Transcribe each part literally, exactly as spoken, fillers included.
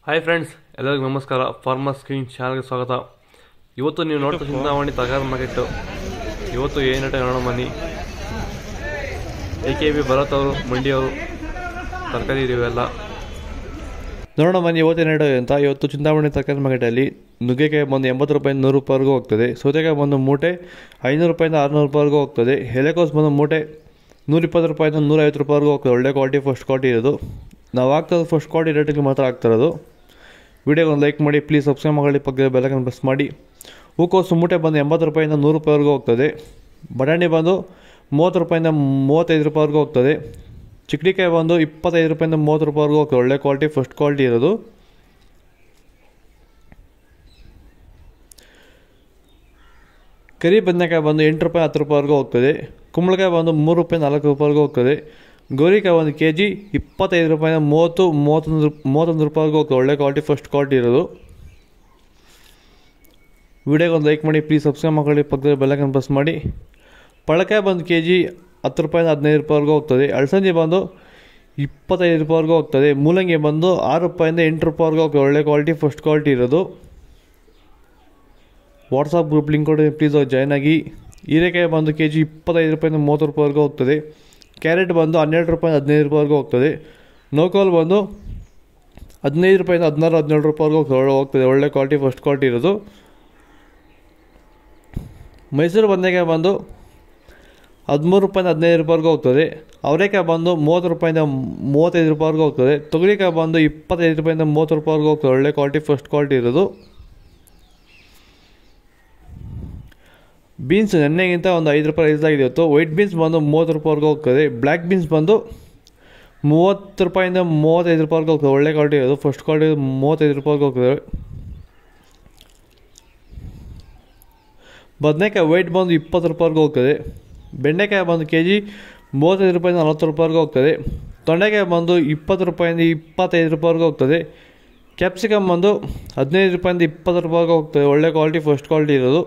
Hi friends, ಎಲ್ಲರಿಗೂ ನಮಸ್ಕಾರ. Farmer screen ಚಾನಲ್ಗೆ ಸ್ವಾಗತ. ಇವತ್ತು ನೀವು ನೋಡ್ತಾ ಚಿಂತಾಮಣಿ ತರಕಾರಿ ಮಾರ್ಕೆಟು. ಇವತ್ತು ಏನು ರೇಟ್ ನೋಡೋ ಬನ್ನಿ. ಎ ಕೆ ಬಿ ಭರತ್ ಅವರು, ಮಂಡಿಯವರು ತರಕಾರಿ ಇವೆಲ್ಲ ನೋಡೋಣ ಬನ್ನಿ. ಇವತ್ತೇನು ರೇಟ್ ಅಂತ. ಇವತ್ತು ಚಿಂತಾಮಣಿ ತರಕಾರಿ ಮಾರ್ಕೆಟಲ್ಲಿ ನುಗ್ಗೆಕಾಯಿ ಬಂದು ಎಂಬತ್ತು ರೂಪಾಯಿಂದ ನೂರು ರೂಪಾಯಿವರೆಗೂ ಹೋಗ್ತದೆ. ಸೌತೆಕಾಯಿ ಬಂದು ಮೂಟೆ ಐನೂರು ರೂಪಾಯಿಂದ ಆರುನೂರು ರೂಪಾಯಿವರೆಗೂ ಹೋಗ್ತದೆ. ಎಲೆಕೋಸು ಬಂದು ಮೂಟೆ ನೂರಿಪ್ಪತ್ತು ರೂಪಾಯಿಂದ ನೂರೈವತ್ತು ರೂಪಾಯಿವರೆಗೂ ಹೋಗ್ತದೆ. ಒಳ್ಳೆ ಕ್ವಾಲಿಟಿ, ಫಸ್ಟ್ ಕ್ವಾಲಿಟಿ ಇರೋದು. ನಾವು ಆಗ್ತದೆ ಫಸ್ಟ್ ಕ್ವಾಲಿಟಿ ರೇಟಿಗೆ ಮಾತ್ರ ಆಗ್ತಿರೋದು. ವಿಡಿಯೋಗೆ ಒಂದು ಲೈಕ್ ಮಾಡಿ, ಪ್ಲೀಸ್ ಸಬ್ಸ್ಕ್ರೈಬ್ ಮಾಡಿ, ಪಕ್ಕದ ಬೆಲ್ಲೈಕನ್ ಪ್ರೆಸ್ ಮಾಡಿ. ಹೂಕೋಸು ಮೂಟೆ ಬಂದು ಎಂಬತ್ತು ರೂಪಾಯಿಂದ ನೂರು ರೂಪಾಯಿವರೆಗೂ ಹೋಗ್ತದೆ. ಬಟಾಣಿ ಬಂದು ಮೂವತ್ತು ರೂಪಾಯಿಂದ ಮೂವತ್ತೈದು ರೂಪಾಯಿವರೆಗೂ ಹೋಗ್ತದೆ. ಚಿಕ್ಕಡಿಕಾಯಿ ಬಂದು ಇಪ್ಪತ್ತೈದು ರೂಪಾಯಿಂದ ಮೂವತ್ತು ರೂಪಾಯಿವರೆಗೂ ಹೋಗ್ತದೆ. ಒಳ್ಳೆ ಕ್ವಾಲಿಟಿ, ಫಸ್ಟ್ ಕ್ವಾಲಿಟಿ ಇರೋದು. ಕರಿ ಬದನೆಕಾಯಿ ಬಂದು ಎಂಟು ರೂಪಾಯಿ ಹತ್ತು ರೂಪಾಯಿವರೆಗೂ ಹೋಗ್ತದೆ. ಕುಂಬಳಕಾಯಿ ಬಂದು ಮೂರು ರೂಪಾಯಿ ನಾಲ್ಕು ರೂಪಾಯಿವರೆಗೂ ಹೋಗ್ತದೆ. ಗೋರಿಕಾಯಿ ಒಂದು ಕೆ ಜಿ ಇಪ್ಪತ್ತೈದು ರೂಪಾಯಿಂದ ಮೂವತ್ತು ಮೂವತ್ತೊಂದು ಮೂವತ್ತೊಂದು ರೂಪಾಯಿವರೆಗೂ ಹೋಗ್ತದೆ. ಒಳ್ಳೆ ಕ್ವಾಲಿಟಿ, ಫಸ್ಟ್ ಕ್ವಾಲಿಟಿ ಇರೋದು. ವಿಡಿಯೋಗೆ ಒಂದು ಲೈಕ್ ಮಾಡಿ, ಪ್ಲೀಸ್ ಸಬ್ಸ್ಕ್ರೈಬ್ ಮಾಡಿ, ಪಕ್ಕದಲ್ಲಿ ಬೆಲ್ಲೈಕನ್ ಪ್ರೆಸ್ ಮಾಡಿ. ಪಳಕಾಯಿ ಬಂದು ಕೆ ಜಿ ಹತ್ತು ರೂಪಾಯಿಂದ ಹದಿನೈದು ರೂಪಾಯಿವರೆಗೂ ಹೋಗ್ತದೆ. ಅಳಸಂದಿ ಬಂದು ಇಪ್ಪತ್ತೈದು ರೂಪಾಯಿವರೆಗೂ ಹೋಗ್ತದೆ. ಮೂಲಂಗಿ ಬಂದು ಆರು ರೂಪಾಯಿಂದ ಎಂಟು ರೂಪಾಯಿವರೆಗೂ ಹೋಗ್ತದೆ. ಒಳ್ಳೆ ಕ್ವಾಲಿಟಿ, ಫಸ್ಟ್ ಕ್ವಾಲಿಟಿ ಇರೋದು. ವಾಟ್ಸಪ್ ಗ್ರೂಪ್ ಲಿಂಕ್ ಕೊಡಿ, ಪ್ಲೀಸ್ ಹೋಗಿ ಜಾಯ್ನ್ ಆಗಿ. ಹೀರೆಕಾಯಿ ಬಂದು ಕೆ ಜಿ ಇಪ್ಪತ್ತೈದು ರೂಪಾಯಿಂದ ಮೂವತ್ತು ರೂಪಾಯಿವರೆಗೂ ಹೋಗ್ತದೆ. ಕ್ಯಾರೆಟ್ ಬಂದು ಹನ್ನೆರಡು ರೂಪಾಯಿಂದ ಹದಿನೈದು ರೂಪಾಯಿವರೆಗೂ ಹೋಗ್ತದೆ. ನೋಕೋಲ್ ಬಂದು ಹದಿನೈದು ರೂಪಾಯಿಂದ ಹದಿನಾರು ಹದಿನೇಳು ರೂಪಾಯಿವರೆಗೂ ಹೋಗ್ತದೆ. ಒಳ್ಳೆ ಕ್ವಾಲಿಟಿ, ಫಸ್ಟ್ ಕ್ವಾಲಿಟಿ ಇರೋದು. ಮೈಸೂರು ಬದನೆಕಾಯಿ ಬಂದು ಹದಿಮೂರು ರೂಪಾಯಿಂದ ಹದಿನೈದು ರೂಪಾಯಿವರೆಗೂ ಹೋಗ್ತದೆ. ಅವರೆಕಾಯಿ ಬಂದು ಮೂವತ್ತು ರೂಪಾಯಿಂದ ಮೂವತ್ತೈದು ರೂಪಾಯಿವರೆಗೂ ಹೋಗ್ತದೆ. ತೊಗರಿಕಾಯಿ ಬಂದು ಇಪ್ಪತ್ತೈದು ರೂಪಾಯಿಂದ ಮೂವತ್ತು ರೂಪಾಯಿವರೆಗೂ ಹೋಗ್ತದೆ. ಒಳ್ಳೆ ಕ್ವಾಲಿಟಿ, ಫಸ್ಟ್ ಕ್ವಾಲಿಟಿ ಇರೋದು. ಬೀನ್ಸ್ ನೆನ್ನೆಗಿಂತ ಒಂದು ಐದು ರೂಪಾಯಿ ರೈಸ್ ಆಗಿದೆ ಇವತ್ತು. ವೈಟ್ ಬೀನ್ಸ್ ಬಂದು ಮೂವತ್ತು ರೂಪಾಯಿವರೆಗೂ ಹೋಗ್ತದೆ. ಬ್ಲ್ಯಾಕ್ ಬೀನ್ಸ್ ಬಂದು ಮೂವತ್ತು ರೂಪಾಯಿಂದ ಮೂವತ್ತೈದು ರೂಪಾಯಿವರೆಗೂ ಹೋಗ್ತದೆ. ಒಳ್ಳೆ ಕ್ವಾಲಿಟಿ ಇರೋದು. ಫಸ್ಟ್ ಕ್ವಾಲಿಟಿ ಮೂವತ್ತೈದು ರೂಪಾಯಿವರೆಗೂ ಹೋಗ್ತದೆ. ಬದನೆಕಾಯಿ ವೈಟ್ ಬಂದು ಇಪ್ಪತ್ತು ರೂಪಾಯಿವರೆಗೂ ಹೋಗ್ತದೆ. ಬೆಂಡೆಕಾಯಿ ಬಂದು ಕೆ ಜಿ ಮೂವತ್ತೈದು ರೂಪಾಯಿಂದ ನಲ್ವತ್ತು ರೂಪಾಯಿವರೆಗೂ ಹೋಗ್ತದೆ. ತೊಂಡೆಕಾಯಿ ಬಂದು ಇಪ್ಪತ್ತು ರೂಪಾಯಿಂದ ಇಪ್ಪತ್ತೈದು ರೂಪಾಯಿವರೆಗೂ ಹೋಗ್ತದೆ. ಕ್ಯಾಪ್ಸಿಕಮ್ ಬಂದು ಹದಿನೈದು ರೂಪಾಯಿಂದ ಇಪ್ಪತ್ತು ರೂಪಾಯಿವರೆಗೂ ಹೋಗ್ತದೆ. ಒಳ್ಳೆ ಕ್ವಾಲಿಟಿ, ಫಸ್ಟ್ ಕ್ವಾಲಿಟಿ ಇರೋದು.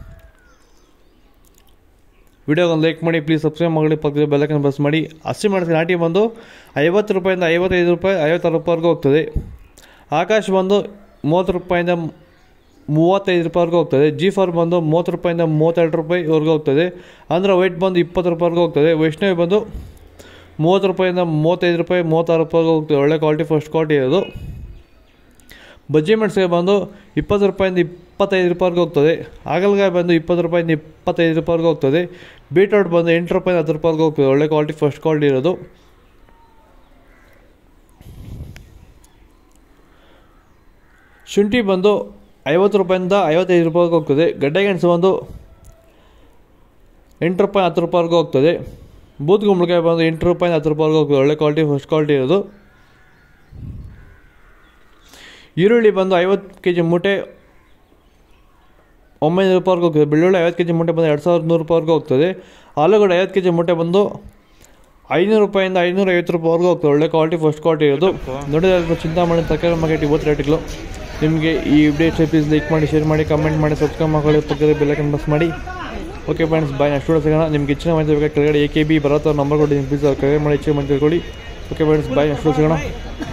ವಿಡಿಯೋಗೆ ಒಂದು ಲೈಕ್ ಮಾಡಿ, ಪ್ಲೀಸ್ ಸಬ್ಸ್ಕ್ರೈಬ್ ಮಾಡಿ, ಪಕ್ಕದ ಬೆಲ್ಲೈಕನ್ ಪ್ರೆಸ್ ಮಾಡಿ. ಹಸಿಮೆಣಸಿನ ನಾಟಿ ಬಂದು ಐವತ್ತು ರೂಪಾಯಿಂದ ಐವತ್ತೈದು ರೂಪಾಯಿ ಐವತ್ತಾರು ರೂಪಾಯಿವರೆಗೂ ಹೋಗ್ತದೆ. ಆಕಾಶ್ ಬಂದು ಮೂವತ್ತು ರೂಪಾಯಿಂದ ಮೂವತ್ತೈದು ರೂಪಾಯಿವರೆಗೂ ಹೋಗ್ತದೆ. ಜಿ ಫಾರ್ ಬಂದು ಮೂವತ್ತು ರೂಪಾಯಿಂದ ಮೂವತ್ತೆರಡು ರೂಪಾಯಿವರೆಗೂ ಹೋಗ್ತದೆ. ಅಂದರೆ ವೈಟ್ ಬಂದು ಇಪ್ಪತ್ತು ರೂಪಾಯಿವರೆಗೂ ಹೋಗ್ತದೆ. ವೈಷ್ಣವಿ ಬಂದು ಮೂವತ್ತು ರೂಪಾಯಿಂದ ಮೂವತ್ತೈದು ರೂಪಾಯಿ ಮೂವತ್ತಾರು ರೂಪಾಯಿವರೆಗೂ ಹೋಗ್ತದೆ. ಒಳ್ಳೆ ಕ್ವಾಲಿಟಿ, ಫಸ್ಟ್ ಕ್ವಾಲಿಟಿ ಇರೋದು. ಬಜ್ಜಿ ಮೆಣಸಿಗೆ ಬಂದು ಇಪ್ಪತ್ತು ರೂಪಾಯಿಂದ ಇಪ್ಪತ್ತೈದು ರೂಪಾಯಿವರೆಗೂ ಹೋಗ್ತದೆ. ಹಾಗಲಕಾಯಿ ಬಂದು ಇಪ್ಪತ್ತು ರೂಪಾಯಿಂದ ಇಪ್ಪತ್ತೈದು ರೂಪಾಯಿವರೆಗೂ ಹೋಗ್ತದೆ. ಬೀಟ್ರೋಟ್ ಬಂದು ಎಂಟು ರೂಪಾಯಿಂದ ಹತ್ತು ರೂಪಾಯಿವರೆಗೂ ಹೋಗ್ತದೆ. ಒಳ್ಳೆ ಕ್ವಾಲಿಟಿ, ಫಸ್ಟ್ ಕ್ವಾಲಿಟಿ ಇರೋದು. ಶುಂಠಿ ಬಂದು ಐವತ್ತು ರೂಪಾಯಿಂದ ಐವತ್ತೈದು ರೂಪಾಯಿವರೆಗೂ ಹೋಗ್ತದೆ. ಗಡ್ಡೆಗೆಣಸು ಬಂದು ಎಂಟು ರೂಪಾಯಿ ಹತ್ತು ರೂಪಾಯಿವರೆಗೂ ಹೋಗ್ತದೆ. ಬೂದ್ ಕುಂಬಳಕಾಯಿ ಬಂದು ಎಂಟು ರೂಪಾಯಿಂದ ಹತ್ತು ರೂಪಾಯಿವರೆಗೂ ಹೋಗ್ತದೆ. ಒಳ್ಳೆ ಕ್ವಾಲಿಟಿ, ಫಸ್ಟ್ ಕ್ವಾಲಿಟಿ ಇರೋದು. ಈರುಳ್ಳಿ ಬಂದು ಐವತ್ತು ಕೆ ಜಿ ಮೂಟೆ ಒಂಬೈನೂರು ರೂಪಾಯಿವರೆಗೂ ಹೋಗ್ತದೆ. ಬೆಳ್ಳುಳ್ಳಿ ಐವತ್ತು ಕೆ ಜಿ ಮೂಟೆ ಬಂದು ಎರಡು ಸಾವಿರದ ನೂರು ರೂಪಾಯಿವರೆಗೂ ಹೋಗ್ತದೆ. ಆಲೂಗಡ್ಡೆ ಐವತ್ತು ಕೆ ಜಿ ಮೂಟೆ ಬಂದು ಐನೂರು ರೂಪಾಯಿಂದ ಐನೂರ ಐವತ್ತು ರೂಪಾಯಿವರೆಗೂ ಹೋಗ್ತದೆ. ಒಳ್ಳೆ ಕ್ವಾಲಿಟಿ, ಫಸ್ಟ್ ಕ್ವಾಲಿಟಿ ಇರೋದು. ನೋಡಿದ್ರೆ ಚಿಂತಾಮಣಿ ತರಕಾರಿ ಮಾರ್ಕೆಟ್ ಇವತ್ತು ರೇಟ್ಗಳು. ನಿಮಗೆ ಈ ವಿಡಿಯೋ ಪ್ಲೀಸ್ ಲೈಕ್ ಮಾಡಿ, ಶೇರ್ ಮಾಡಿ, ಕಮೆಂಟ್ ಮಾಡಿ, ಸಬ್ಸ್ಕ್ರೈಬ್ ಮಾಡಿ, ಪಕ್ಕದ ಬೆಲ್ಲೈಕನ್ ಪ್ರೆಸ್ ಮಾಡಿ. Okay friends, bye. Next video ಸಿಗೋಣ. ನಿಮ್ಗೆ ಹೆಚ್ಚಿನ ಮಾಹಿತಿ ಬೇಕಾಗಿ ಕೆಳಗಡೆ ಎ ಕೆ ಬಿ ಭರತ್ ಅವ್ರ ನಂಬರ್ ಕೊಡಿ, ಪ್ಲೀಸ್ ಅವ್ರು ಕರೆ ಮಾಡಿ ಹೆಚ್ಚಿನ ಮಾಹಿತಿ ತಿಳ್ಕೊಳ್ಳಿ. Okay friends, bye. Next video ಸಿಗೋಣ.